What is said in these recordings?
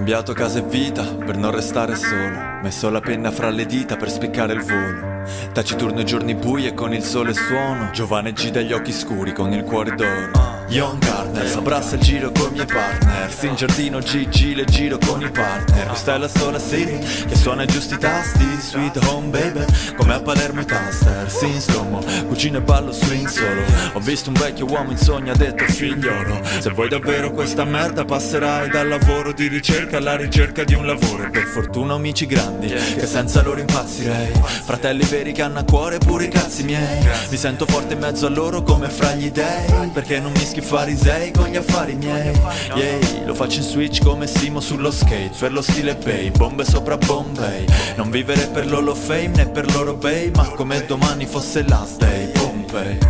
cambiato casa e vita per non restare solo. Messo la penna fra le dita per spiccare il volo. Taciturno i giorni bui e con il sole suono. Giovane G dagli occhi scuri con il cuore d'oro. Young Gardner, s'abbraccia il giro coi miei partner. In giardino GG le giro con i partner. Questa è la sola city che suona i giusti tasti. Sweet home baby, come a Palermo i taster. In slow-mo, cucino e ballo swing solo. Ho visto un vecchio uomo in sogno, ha detto figliolo, se vuoi davvero questa merda passerai dal lavoro di ricerca alla ricerca di un lavoro. E per fortuna amici grandi, che senza loro impazzirei. Fratelli veri che hanno a cuore pure i cazzi miei. Mi sento forte in mezzo a loro come fra gli dei, perché non mischi farisei con gli affari miei. Yeah, lo faccio in switch come Simo sullo skate. Per lo stile Bay, bombe sopra Bombay. Non vivere per l'Hall of Fame né per loro bay, ma come domani fosse last day. Pompei.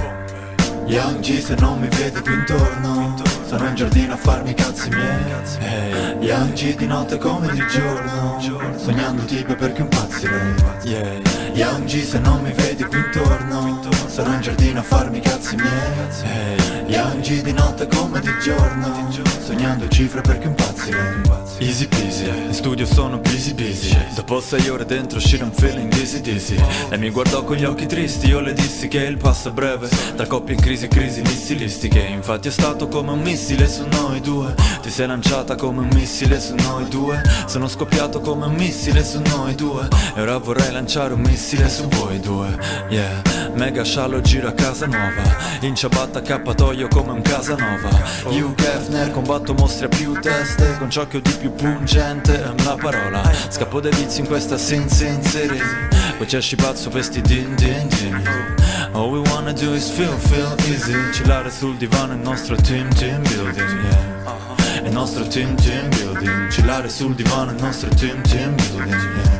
Young G se non mi vedi qui intorno, sono in giardino a farmi i cazzi miei. Hey. Young G di notte come di giorno, sognando tipo perché impazzirei. Yeah. Young G se non mi vedi qui intorno, sono in giardino a farmi i cazzi miei. Hey. Young G di notte come di giorno, sognando cifre perché impazzirei. Easy peasy, in studio sono busy busy. Dopo 6 ore dentro uscire un feeling dizzy dizzy. Lei mi guardò con gli occhi tristi, io le dissi che il passo è breve tra coppie in crisi e crisi missilistiche. Infatti è stato come un missile su noi due. Ti sei lanciata come un missile su noi due. Sono scoppiato come un missile su noi due. E ora vorrei lanciare un missile su voi due. Yeah, mega sciallo giro a casa nuova. In ciabatta accappatoio come un Casanova. Hugh Hefner, combatto mostri a più teste, con ciò che ho di più pungente è la parola. Scappo dai vizi in questa sin city. Poi c'è scipazzo per sti din din din. All we wanna do is feel easy. Chillare sul divano è il nostro team building, yeah. È il nostro team building. Chillare sul divano è il nostro team building,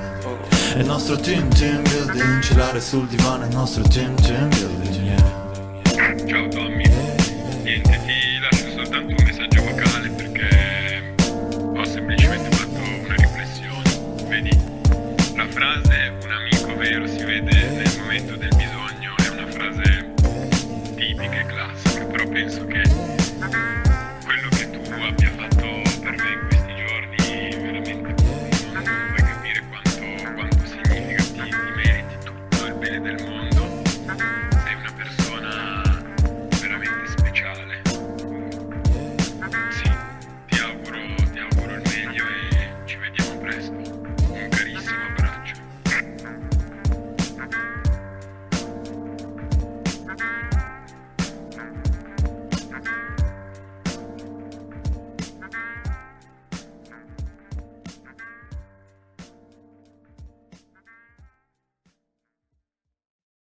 yeah. È il nostro team building. Chillare sul divano è il nostro team building, yeah.